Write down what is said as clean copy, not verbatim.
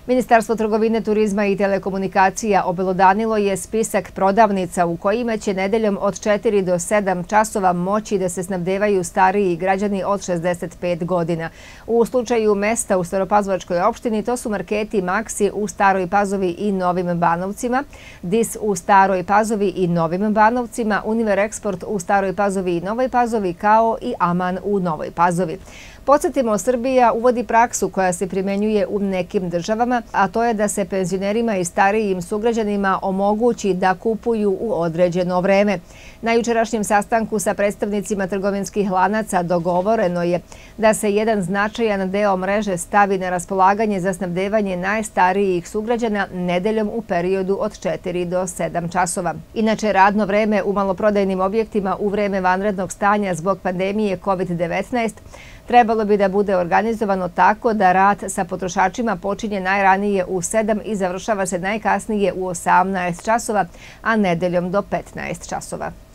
Ministarstvo trgovine, turizma i telekomunikacija obelodanilo je spisak prodavnica u kojima će nedeljom od 4 do 7 časova moći da se snabdevaju stariji građani od 65 godina. U slučaju mesta u Staropazovačkoj opštini to su marketi Maxi u Staroj Pazovi i Novim Banovcima, Dis u Staroj Pazovi i Novim Banovcima, Univer Eksport u Staroj Pazovi i Novoj Pazovi, kao i Aman u Novoj Pazovi. Podsjetimo, Srbija uvodi praksu koja se primenjuje u nekim državama, a to je da se penzionerima i starijim sugrađanima omogući da kupuju u određeno vreme. Na jučerašnjem sastanku sa predstavnicima trgovinskih lanaca dogovoreno je da se jedan značajan deo mreže stavi na raspolaganje za snabdevanje najstarijih sugrađana nedeljom u periodu od 4 do 7 časova. Inače, radno vreme u maloprodajnim objektima u vreme vanrednog stanja zbog pandemije COVID-19 trebalo bi da bude organizovano tako da rad sa potrošačima počinje najranije u 7 i završava se najkasnije u 18 časova, a nedeljom do 15 časova.